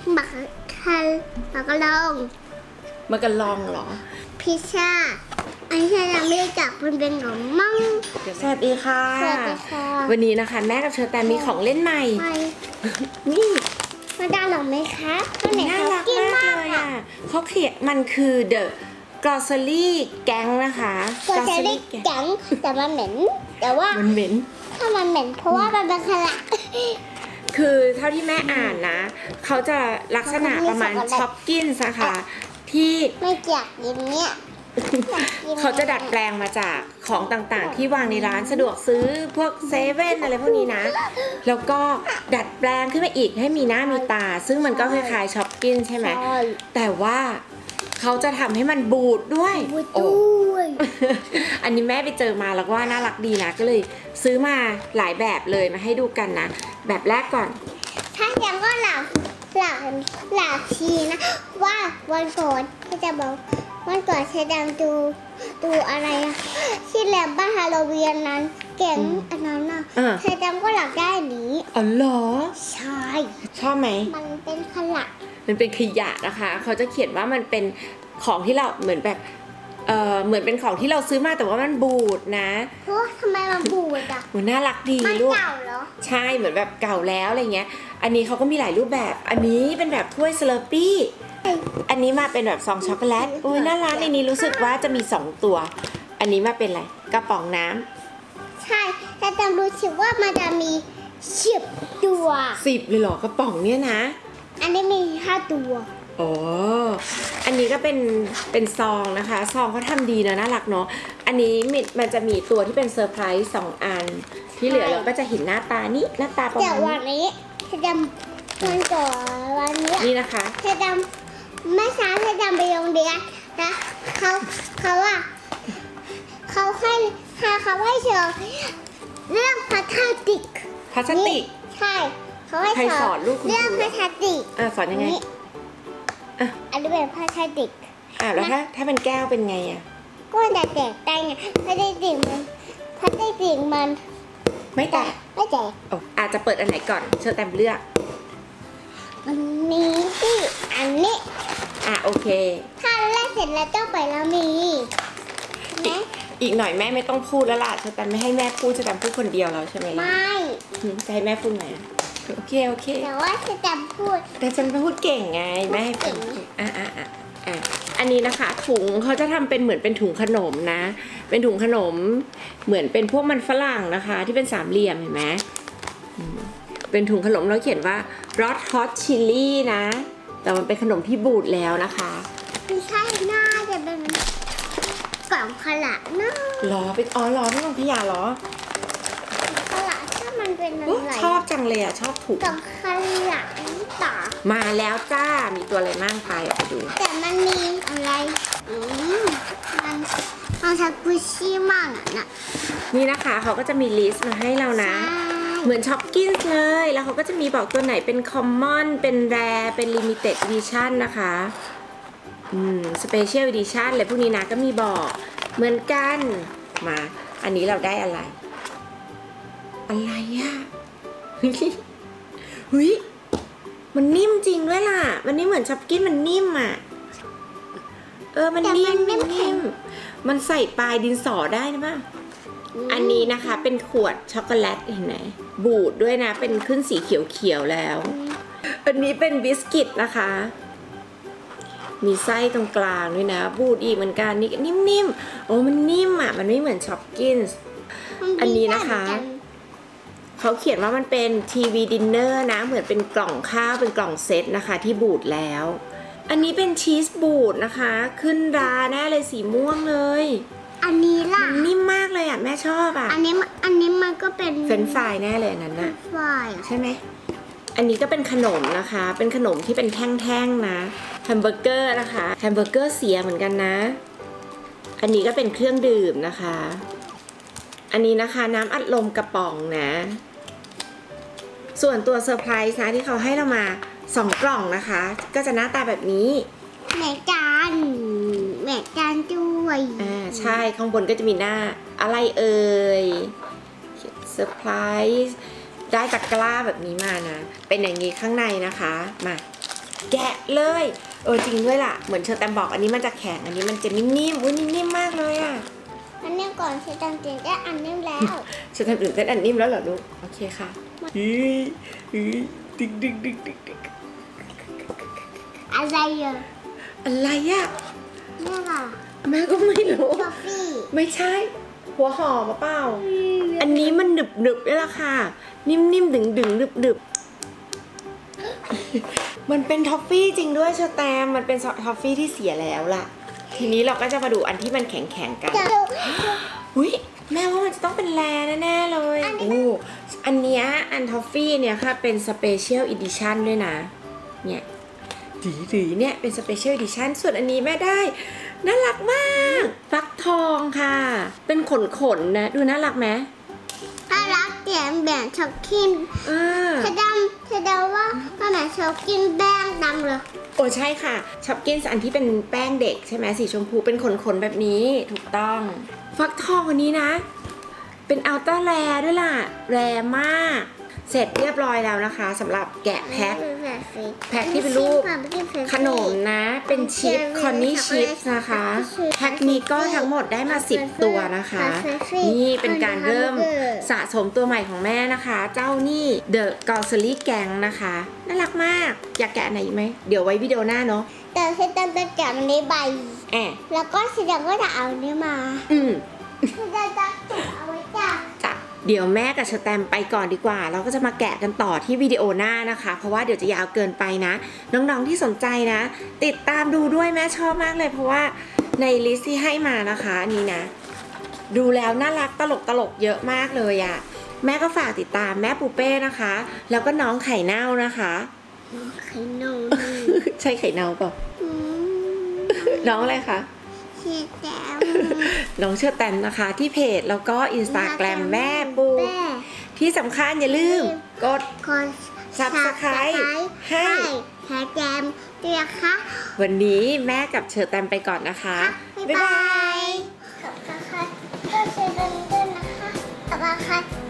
มักคันมักกะลองมักกะลองเหรอพิซซ่าอันนี้เราไม่รู้จักมันเป็นของมั่งสวัสดีค่ะสวัสดีค่ะวันนี้นะคะแม่กับเชอแตมมีของเล่นใหม่นี่มันน่ารักไหมคะน่ารักมากเลยอ่ะเขาเขียนมันคือ The Grocery Gang นะคะ Grocery Gang แต่มันเหม็นแต่ว่ามันเหม็นถ้ามันเหม็นเพราะว่ามันเป็นขยะคือเท่าที่แม่อ่านนะเขาจะลักษณะประมาณช็อปกินส์นะคะที่ไม่อยากกินเนี่ยเขาจะดัดแปลงมาจากของต่างๆที่วางในร้านสะดวกซื้อพวกเซเว่นอะไรพวกนี้นะแล้วก็ดัดแปลงขึ้นมาอีกให้มีหน้ามีตาซึ่งมันก็คล้ายๆช็อปกินใช่ไหมแต่ว่าเขาจะทำให้มันบูดด้วยโอ้อันนี้แม่ไปเจอมาแล้วว่าน่ารักดีนะก็เลยซื้อมาหลายแบบเลยมาให้ดูกันนะแบบแรกก่อนถ้ายังก็หลับทีนะว่าวันก่อนที่จะบอกวันก่อนเชดังดูอะไรอะที่แลมบ้านฮาโลวีนนั้นเก่งอันนั้นน่ะเชดังก็หลับได้นี้อ๋อเหรอใช่ชอบไหมมันเป็นขยะมันเป็นขยะนะคะเขาจะเขียนว่ามันเป็นของที่เราเหมือนแบบเหมือนเป็นของที่เราซื้อมาแต่ว่ามันบูดนะโอ้ทำไมมันบูดอ่ะมันน่ารักดีลูกมันเก่าเหรอใช่เหมือนแบบเก่าแล้วอะไรเงี้ยอันนี้เขาก็มีหลายรูปแบบอันนี้เป็นแบบถ้วยสเลอร์ปี้อันนี้มาเป็นแบบซองช็อกโกแลตอุ้ยน่ารักในนี้รู้สึกว่าจะมี2ตัวอันนี้มาเป็นอะไรกระป๋องน้ำใช่แต่จำรู้สึกว่ามันจะมี10 ตัว 10เลยเหรอกระป๋องเนี้ยนะอันนี้มี5 ตัวอ๋ออันนี้ก็เป็นซองนะคะซองเขาทำดีนะน่ารักเนาะอันนี้มันจะมีตัวที่เป็นเซอร์ไพรส์2 อันที่เหลือเราก็จะเห็นหน้าตานี้หน้าตาประมาณนี้แต่วันนี้เธอจำวันก่อนวันนี้นี่นะคะเธอจำแม่ช้าเธอจำไปโรงเรียนนะเขาให้เชิญเรื่องพลาสติกใช่เขาให้สอนลูกเรื่องพลาสติกสอนยังไงอันนี้เป็นพลาสติกแล้วถ้าเป็นแก้วเป็นไงอ่ะก็จะแตกได้ไงพลาสติกมันไม่แตกอาจจะเปิดอันไหนก่อนเชิญแต้มเลือกอันนี้ที่อันนี้โอเคถ้าเล่นเสร็จแล้วต้องไปแล้วมีอีกหน่อยแม่ไม่ต้องพูดแล้วล่ะเชิญแต้มไม่ให้แม่พูดเชิญแต้มพูดคนเดียวแล้วใช่ไหมล่ะไม่จะให้แม่พูดไหมโอเคแต่ว่าเชิญแต้มพูดแต่ฉันพูดเก่งไงแม่ให้พูดอันนี้นะคะถุงเขาจะทำเป็นเหมือนเป็นถุงขนมนะเป็นถุงขนมเหมือนเป็นพวกมันฝรั่งนะคะที่เป็น3 เหลี่ยมเห็นไหมเป็นถุงขนมแล้วเขียนว่า Hot Hot Chili นะแต่มันเป็นขนมที่บูดแล้วนะคะไม่ใช่น่าจะเป็นกล่องขยะนะหรอเป็นเป็นกล่องขยะหรอขยะถ้ามันเป็นอะไรชอบจังเลยชอบถุงกล่องขยะต่อมาแล้วจ้ามีตัวอะไรมั่งไปออกไปดูแต่มันมีอะไรมันชักพุชชี่มากนะนี่นะคะเขาก็จะมีลิสต์มาให้เรานะเหมือนช็อปกินส์เลยแล้วเขาก็จะมีบอกตัวไหนเป็นคอมมอนเป็นแรร์เป็นลิมิเต็ดอีดิชั่นนะคะสเปเชียลอีดิชั่นอะไรพวกนี้นะก็มีบอกเหมือนกันมาอันนี้เราได้อะไรอ่ะเฮ้ยมันนิ่มจริงด้วยล่ะมันนี่เหมือนช็อปกินมันนิ่มอ่ะมันนิ่มมันใส่ปลายดินสอได้นะป่ะอันนี้นะคะเป็นขวดช็อกโกแลตเห็นไหมบูดด้วยนะเป็นขึ้นสีเขียวๆแล้วอันนี้เป็นบิสกิตนะคะมีไส้ตรงกลางด้วยนะบูดอีกเหมือนกันนี่นิ่มๆมันนิ่มอ่ะมันไม่เหมือนช็อปกินส์อันนี้นะคะเขาเขียนว่ามันเป็นทีวีดินเนอร์นะเหมือนเป็นกล่องข้าวเป็นกล่องเซตนะคะที่บูดแล้วอันนี้เป็นชีสบูดนะคะขึ้นราแน่เลยสีม่วงเลยอันนี้ล่ะมันนิ่มมากเลยแม่ชอบอันนี้มันก็เป็นเฟรนช์ฟรายแน่เลยนั้นน่ะใช่ไหมอันนี้ก็เป็นขนมนะคะเป็นขนมที่เป็นแท่งๆนะแฮมเบอร์เกอร์นะคะแฮมเบอร์เกอร์เสียเหมือนกันนะอันนี้ก็เป็นเครื่องดื่มนะคะอันนี้นะคะน้ำอัดลมกระป๋องนะส่วนตัวเซอร์ไพรส์นะที่เขาให้เรามา2 กล่องนะคะก็จะหน้าตาแบบนี้แม่จานด้วยใช่ข้างบนก็จะมีหน้าอะไรเอ่ยเซอร์ไพรส์ได้ตะกร้าแบบนี้มานะเป็นอย่างนี้ข้างในนะคะมาแกะเลยจริงด้วยล่ะเหมือนเชอแตมบอกอันนี้มันจะแข็งอันนี้มันจะนิ่มๆอุ้ยนิ่มมากเลยอ่ะอันนี้ก่อนเชตังตื่นได้อันนี้แล้วเชอแตมตื่นเต้นอันนิ่มแล้วเหรอลูกโอเคค่ะติ๊กอะไรอ่ะอะไรอ่ะแม่ล่ะแม่ก็ไม่รู้ทอฟฟี่ไม่ใช่หัวหอมเปล่าอันนี้มันหนึบนี่แหละค่ะนิ่มๆดึงหนึบมันเป็นทอฟฟี่จริงด้วยเชอแตมมันเป็นทอฟฟี่ที่เสียแล้วล่ะทีนี้เราก็จะมาดูอันที่มันแข็งกันอุ้ยแม่ว่ามันจะต้องเป็นแรแน่ๆเลยอันเนี้ยอันทอฟฟี่เนี่ยค่ะเป็นสเปเชียลอีดิชั่นด้วยนะเนี่ยดีเนี่ยเป็นสเปเชียลอีดิชั่นส่วนอันนี้แม่ได้น่ารักมากฟักทองค่ะเป็นขนนะดูน่ารักไหมน่ารักเสียงแบบชอบกินเธอดำว่ามันแบบชอบกินแป้งดำเลยใช่ค่ะช็อปกินอันที่เป็นแป้งเด็กใช่ไหมสีชมพูเป็นขนแบบนี้ถูกต้องฟักทองอันนี้นะเป็นอัลตร้าแรด้วยล่ะแรมากเสร็จเรียบร้อยแล้วนะคะสำหรับแกะแพ็คที่เป็นรูปขนมนะเป็นชิปคอนนี่ชิปนะคะแพ็คนี้ก็ทั้งหมดได้มา10ตัวนะคะนี่เป็นการเริ่มสะสมตัวใหม่ของแม่นะคะเจ้านี่ The Grocery Gang นะคะน่ารักมากอยากแกะไหนอีกไหมเดี๋ยวไว้วิดีโอหน้าเนาะแต่เธอจะแกะในใบแล้วก็เธอก็จะเอาเนี้ยมาเธอจะจุดเอาไว้จ้ะเดี๋ยวแม่กับเชอแตมไปก่อนดีกว่าเราก็จะมาแกะกันต่อที่วิดีโอหน้านะคะเพราะว่าเดี๋ยวจะยาวเกินไปนะน้องๆที่สนใจนะติดตามดูด้วยแม่ชอบมากเลยเพราะว่าในลิสต์ที่ให้มานะคะนี่นะดูแล้วน่ารักตลกเยอะมากเลยอ่ะแม่ก็ฝากติดตามแม่ปูเป้นะคะแล้วก็น้องไข่เน่านะคะไข่เน่าใช่ไข่เน่าเปล่าน้องอะไรคะน้องเชอแตมนะคะที่เพจแล้วก็ Instagram แม่ปูที่สำคัญอย่าลืมกด Subscribe ให้แจมด้วยนะคะวันนี้แม่กับเชอแตมไปก่อนนะคะบ๊ายบายขอบคุณค่ะก็เชอแตมด้วยนะคะขอบคุณค่ะ